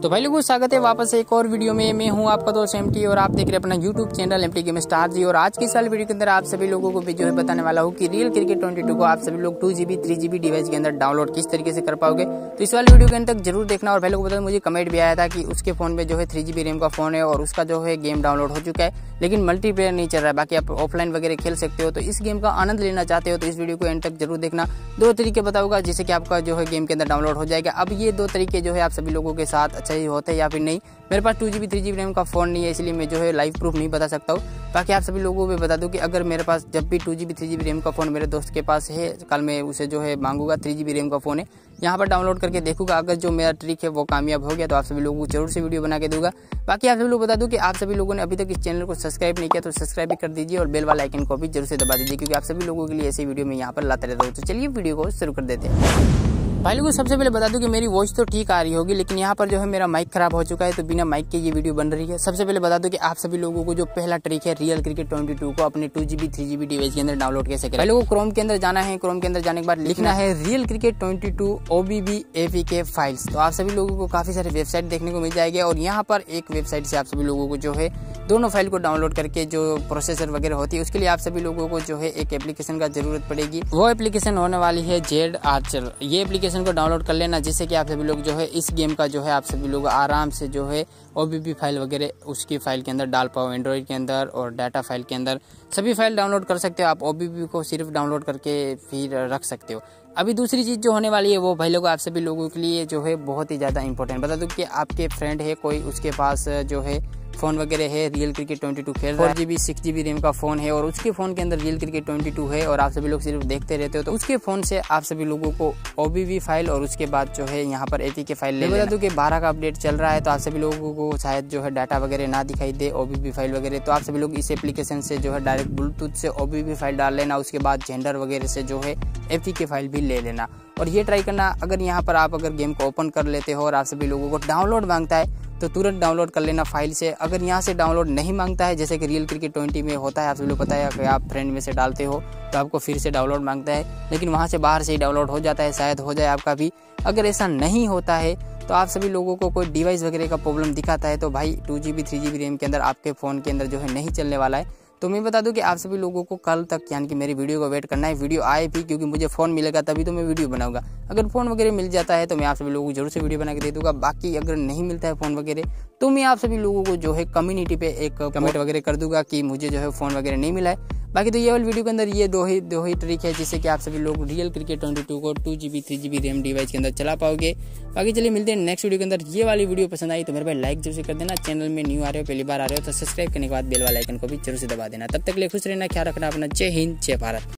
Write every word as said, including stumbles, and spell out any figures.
तो भाई लोगों स्वागत है वापस एक और वीडियो में। मैं हूं आपका दोस्त एमटी और आप देख रहे हैं अपना YouTube channel MT game star ji. और आज की साल वीडियो के अंदर आप सभी लोगों को भी जो है बताने वाला हूं कि रियल क्रिकेट ट्वेंटी टू को आप सभी लोग two GB three GB device के अंदर डाउनलोड किस तरीके से कर पाओगे। तो इस वाले वीडियो के अंत तक जरूर देखना। और भाई लोगों को बता मुझे कमेंट भी आया था कि उसके फोन में जो है थ्री जीबी रैम का फोन है और उसका जो है गेम डाउनलोड हो चुका है, लेकिन मल्टीप्लेयर नहीं चल रहा है। बाकी आप ऑफलाइन वगैरह खेल सकते हो। तो इस गेम का आनंद लेना चाहते हो तो इस वीडियो को एंड तक जरूर देखना। दो तरीके बताऊंगा जिससे कि आपका जो है गेम के अंदर डाउनलोड हो जाएगा। अब ये दो तरीके जो है आप सभी लोगों के साथ अच्छा ही होते हैं या फिर नहीं। मेरे पास two GB three GB RAM का फोन नहीं है, इसलिए मैं जो है लाइव प्रूफ नहीं बता सकता हूँ। बाकी आप सभी लोगों को भी बता दूं कि अगर मेरे पास जब भी two GB three GB RAM का फोन मेरे दोस्त के पास है, कल मैं उसे जो है मांगूंगा। थ्री जीबी रैम का फोन है, यहाँ पर डाउनलोड करके देखूंगा। अगर जो मेरा ट्रिक है वो कामयाब हो गया तो आप सभी लोगों को जरूर से वीडियो बना के दूंगा। बाकी आप सभी लोग बता दूं कि आप सभी लोगों ने अभी तक इस चैनल को सब्सक्राइब नहीं किया तो सब्सक्राइब भी कर दीजिए और बेल वाला आइकन को भी जरूर से दबा दीजिए, क्योंकि आप सभी लोगों के लिए ऐसी वीडियो में यहाँ पर लाते रहता हूँ। तो चलिए वीडियो को शुरू कर देते हैं। भाई लोगों सबसे पहले बता दूं कि मेरी वॉइस तो ठीक आ रही होगी, लेकिन यहाँ पर जो है मेरा माइक खराब हो चुका है, तो बिना माइक के ये वीडियो बन रही है। सबसे पहले बता दूं कि आप सभी लोगों को जो पहला ट्रिक है रियल क्रिकेट ट्वेंटी टू को अपने two GB three GB device के अंदर डाउनलोड कैसे करें। भाई लोगों क्रोम के अंदर जाना है। क्रोम के अंदर जाने के बाद लिखना है Real Cricket twenty two OBB APK files. तो आप सभी लोगों को काफी सारे वेबसाइट देखने को मिल जाएगी और यहाँ पर एक वेबसाइट से आप सभी लोगों को जो है दोनों फाइल को डाउनलोड करके जो प्रोसेसर वगैरह होती है उसके लिए आप सभी लोगों को जो है एक एप्लीकेशन का जरूरत पड़ेगी। वो एप्लीकेशन होने वाली है जेड आर्चर। ये एप्लीकेशन को डाउनलोड कर लेना, जिससे कि आप सभी लोग जो है इस गेम का जो है आप सभी लोग आराम से जो है ओबीबी फाइल वगैरह उसकी फाइल के अंदर डाल पाओ। एंड्रॉइड के अंदर और डाटा फाइल के अंदर सभी फाइल डाउनलोड कर सकते हो। आप ओबीबी को सिर्फ डाउनलोड करके फिर रख सकते हो। अभी दूसरी चीज जो होने वाली है वो भाई लोग आप सभी लोगों के लिए जो है बहुत ही ज्यादा इंपॉर्टेंट। बता दूं कि आपके फ्रेंड है कोई, उसके पास जो है फोन वगैरह है रियल क्रिकेट ट्वेंटी टू खेल रहा है, four GB six GB RAM का फोन है और उसके फोन के अंदर रियल क्रिकेट ट्वेंटी टू है और आप सभी लोग सिर्फ देखते रहते हो, तो उसके फोन से आप सभी लोगों को ओबीबी फाइल और उसके बाद जो है यहाँ पर एपीके फाइल ले। बता दूं कि बारह का अपडेट चल रहा है, तो आप सभी लोगों को शायद जो है डाटा वगैरह ना दिखाई दे ओबीबी फाइल वगैरह, तो आप सभी लोग इस एप्लीकेशन से जो है डायरेक्ट ब्लूटूथ से ओबीबी फाइल डाल लेना। उसके बाद जेंडर वगैरह से जो है एपीके फाइल भी ले लेना और ये ट्राई करना। अगर यहाँ पर आप अगर गेम को ओपन कर लेते हो और आप सभी लोगों को डाउनलोड मांगता है तो तुरंत डाउनलोड कर लेना फाइल से। अगर यहाँ से डाउनलोड नहीं मांगता है, जैसे कि रियल क्रिकेट ट्वेंटी में होता है, आप सभी लोग पता है कि आप फ्रेंड में से डालते हो तो आपको फिर से डाउनलोड मांगता है, लेकिन वहाँ से बाहर से ही डाउनलोड हो जाता है। शायद हो जाए आपका भी। अगर ऐसा नहीं होता है तो आप सभी लोगों को कोई डिवाइस वगैरह का प्रॉब्लम दिखाता है तो भाई two GB three GB RAM के अंदर आपके फ़ोन के अंदर जो है नहीं चलने वाला है। तो मैं बता दूं कि आप सभी लोगों को कल तक यानी कि मेरी वीडियो को वेट करना है। वीडियो आए भी, क्योंकि मुझे फ़ोन मिलेगा तभी तो मैं वीडियो बनाऊंगा। अगर फ़ोन वगैरह मिल जाता है तो मैं आप सभी लोगों को जरूर से वीडियो बना के दे दूंगा। बाकी अगर नहीं मिलता है फ़ोन वगैरह तो मैं आप सभी लोगों को जो है कम्युनिटी पे एक कमेंट वगैरह कर दूंगा कि मुझे जो है फ़ोन वगैरह नहीं मिला है। बाकी तो ये वाली वीडियो के अंदर ये दो ही दो ही ट्रिक है जिससे कि आप सभी लोग रियल क्रिकेट ट्वेंटी टू को two GB three GB RAM device के अंदर चला पाओगे। बाकी चलिए मिलते हैं नेक्स्ट वीडियो के अंदर। ये वाली वीडियो पसंद आई तो मेरे भाई लाइक जरूर से कर देना। चैनल में न्यू आ रहे हो, पहली बार आ रहे हो तो सब्सक्राइब करने के बाद बेल वाला आइकन को भी जरूर से दबा देना। तब तक के लिए खुश रहना, ख्याल रखना अपना। जय हिंद, जय भारत।